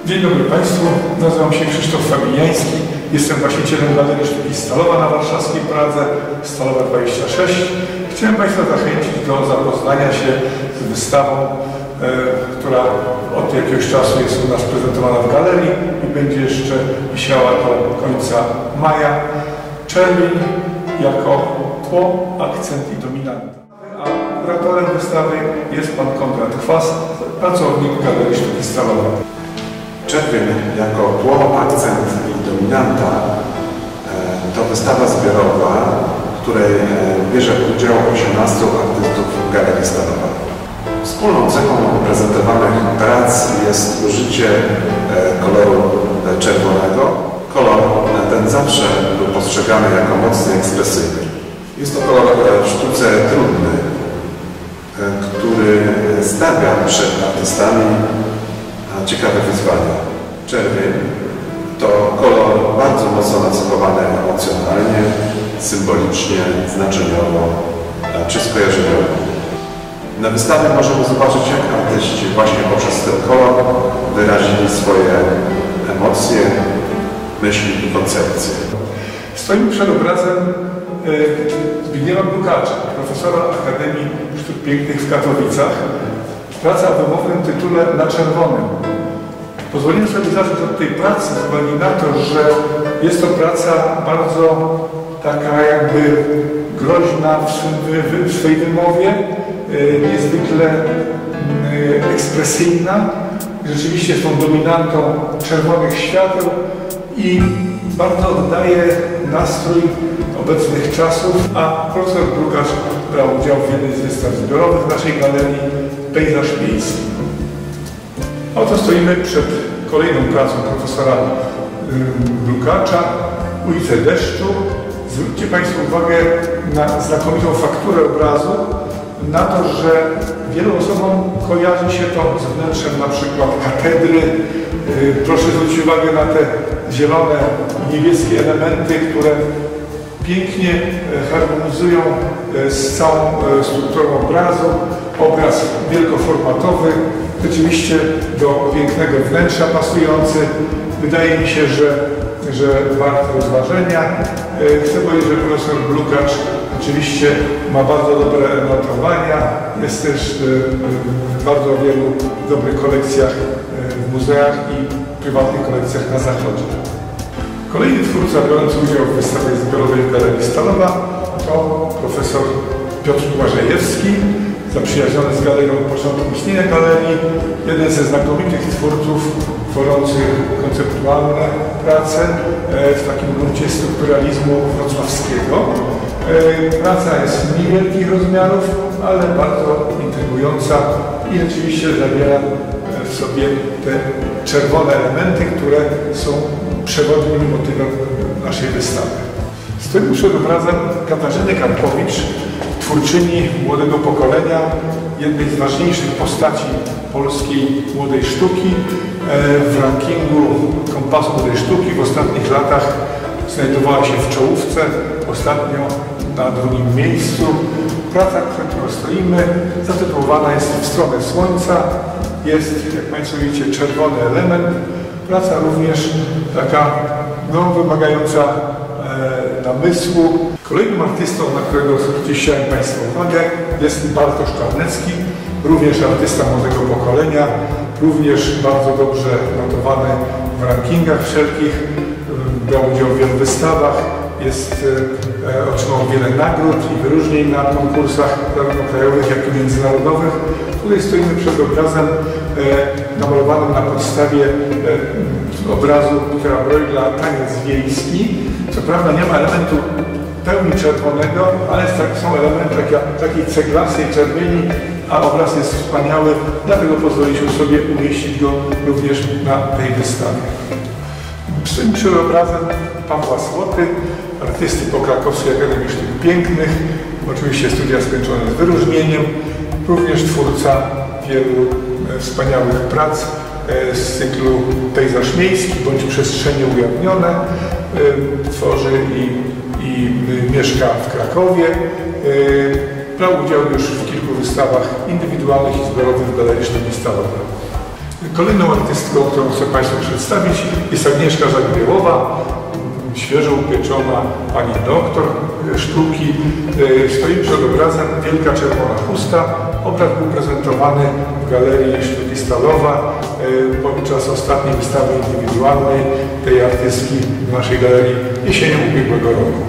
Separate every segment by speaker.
Speaker 1: Dzień dobry Państwu, nazywam się Krzysztof Fabiański, jestem właścicielem Galerii Sztuki Stalowa na warszawskiej Pradze, Stalowa 26. Chciałem Państwa zachęcić do zapoznania się z wystawą, która od jakiegoś czasu jest u nas prezentowana w galerii i będzie jeszcze wisiała do końca maja. Czerwień jako tło, akcent i dominanta. A kuratorem wystawy jest pan Konrad Kwas, pracownik Galerii Sztuki Stalowej.
Speaker 2: Czerwień jako tło, akcent i dominanta to wystawa zbiorowa, w której bierze udział 18 artystów Galerii Stalowej. Wspólną cechą prezentowanych prac jest użycie koloru czerwonego. Kolor ten zawsze był postrzegany jako mocno ekspresyjny. Jest to kolor w sztuce trudny, który stawia przed artystami ciekawe wyzwania. Czerwień to kolor bardzo mocno nacechowany emocjonalnie, symbolicznie, znaczeniowo czy skojarzeniowo. Na wystawie możemy zobaczyć, jak artyści właśnie poprzez ten kolor wyrazili swoje emocje, myśli i koncepcje.
Speaker 1: Stoimy przed obrazem Zbigniewa Blukacza, profesora Akademii Sztuk Pięknych w Katowicach. Praca o wymownym tytule Na czerwonym. Pozwoliłem sobie zacząć od tej pracy z uwagi na to, że jest to praca bardzo taka jakby groźna w swojej wymowie, niezwykle ekspresyjna. Rzeczywiście jest tą dominantą czerwonych świateł i bardzo oddaje nastrój obecnych czasów, a profesor Blukacz brał udział w jednej z wystaw zbiorowych w naszej galerii Pejzaż miejski. A oto stoimy przed kolejną pracą profesora Blukacza, Ulice deszczu. Zwróćcie Państwo uwagę na znakomitą fakturę obrazu, na to, że wielu osobom kojarzy się to z wnętrzem na przykład katedry. Proszę zwrócić uwagę na te zielone i niebieskie elementy, które pięknie harmonizują z całą strukturą obrazu. Obraz wielkoformatowy, rzeczywiście do pięknego wnętrza pasujący. Wydaje mi się, że wart rozważenia. Chcę powiedzieć, że profesor Blukacz oczywiście ma bardzo dobre notowania. Jest też w bardzo wielu dobrych kolekcjach w muzeach i prywatnych kolekcjach na zachodzie. Kolejny twórca biorący udział w wystawie zbiorowej w Galerii Stalowa to profesor Piotr Błażejewski, zaprzyjaźniony z galerią od początku istnienia galerii, jeden ze znakomitych twórców tworzących konceptualne prace w takim gruncie strukturalizmu wrocławskiego. Praca jest niewielkich rozmiarów, ale bardzo intrygująca i rzeczywiście zawiera w sobie te czerwone elementy, które są przewodnim motywem naszej wystawy. Stoimy przed obrazem Katarzyny Karpowicz, twórczyni młodego pokolenia, jednej z ważniejszych postaci polskiej młodej sztuki. W rankingu Kompasu Młodej Sztuki w ostatnich latach znajdowała się w czołówce, ostatnio na drugim miejscu. Praca, przed którą stoimy, zatytułowana jest W stronę słońca. Jest, jak Państwo widzicie, czerwony element. Praca również taka wymagająca namysłu. Kolejnym artystą, na którego zwróciłem Państwu uwagę, jest Bartosz Czarnecki, również artysta młodego pokolenia, również bardzo dobrze notowany w rankingach wszelkich, brał udział w wielu wystawach, otrzymał wiele nagród i wyróżnień na konkursach zarówno krajowych, jak i międzynarodowych. Tutaj stoimy przed obrazem namalowanym na podstawie obrazu Petera Bruegla Taniec wiejski. Co prawda nie ma elementu pełni czerwonego, ale są elementy takiej ceglasej czerwieni, a obraz jest wspaniały, dlatego pozwoliliśmy sobie umieścić go również na tej wystawie. Stoimy przed obrazem Pawła Słoty, artysty po Krakowskiej Akademii Sztuk Pięknych, oczywiście studia skończone z wyróżnieniem, również twórca wielu wspaniałych prac z cyklu Pejzaż miejski bądź Przestrzenie ujawnione. Tworzy i mieszka w Krakowie. Brał udział już w kilku wystawach indywidualnych i zbiorowych w Galerii Sztuki Stalowej. Kolejną artystką, którą chcę Państwu przedstawić, jest Agnieszka Zagniełowa, świeżo upieczona pani doktor sztuki. Stoi przed obrazem Wielka Czerwona Chusta. Obraz był prezentowany w Galerii Sztuki Stalowa podczas ostatniej wystawy indywidualnej tej artystki w naszej galerii jesienią ubiegłego roku.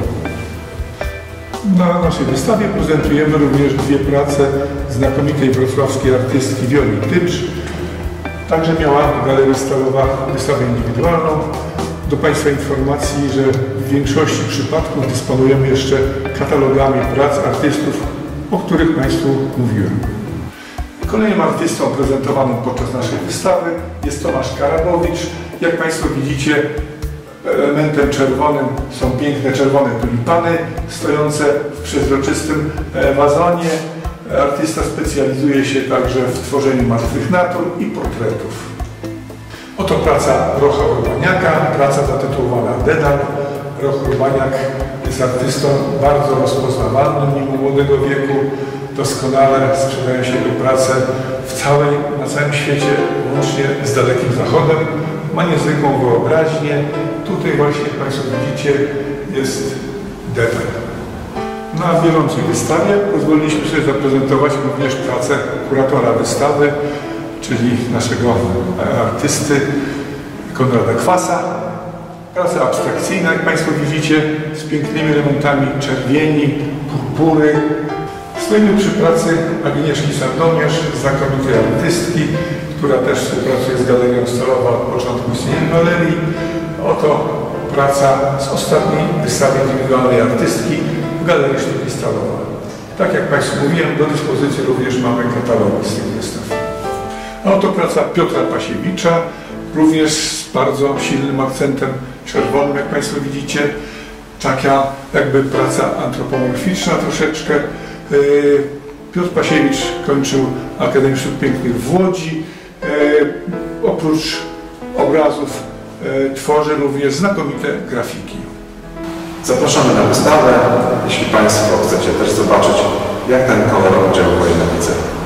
Speaker 1: Na naszej wystawie prezentujemy również dwie prace znakomitej wrocławskiej artystki Wioli Tycz. Także miała Galeria Stalowa wystawę indywidualną. Do Państwa informacji, że w większości przypadków dysponujemy jeszcze katalogami prac artystów, o których Państwu mówiłem. Kolejnym artystą prezentowanym podczas naszej wystawy jest Tomasz Karabowicz. Jak Państwo widzicie, elementem czerwonym są piękne czerwone tulipany stojące w przezroczystym wazonie. Artysta specjalizuje się także w tworzeniu martwych natur i portretów. Oto praca Rocha Urbaniaka, praca zatytułowana Dedal. Roch Urbaniak jest artystą bardzo rozpoznawalnym mimo młodego wieku. Doskonale sprzedają się jego prace na całym świecie, łącznie z Dalekim Zachodem. Ma niezwykłą wyobraźnię. Tutaj właśnie, jak Państwo widzicie, jest Dedal. Na bieżącej wystawie pozwoliliśmy sobie zaprezentować również pracę kuratora wystawy, czyli naszego artysty Konrada Kwasa. Praca abstrakcyjna, jak Państwo widzicie, z pięknymi elementami czerwieni, purpury. Stoimy przy pracy Agnieszki Sandomierz, znakomitej artystki, która też współpracuje z Galerią Stalową od początku istnienia galerii. Oto praca z ostatniej wystawy indywidualnej artystki w Galerii Sztuki Stalowej. Tak jak Państwu mówiłem, do dyspozycji również mamy katalogi z tych wystaw. A oto praca Piotra Pasiewicza, również z bardzo silnym akcentem czerwonym, jak Państwo widzicie. Taka jakby praca antropomorficzna troszeczkę. Piotr Pasiewicz kończył Akademię Sztuk Pięknych w Łodzi. Oprócz obrazów tworzy również znakomite grafiki.
Speaker 2: Zapraszamy na wystawę, jeśli Państwo chcecie też zobaczyć, jak ten kolor oddziałuje na widzę.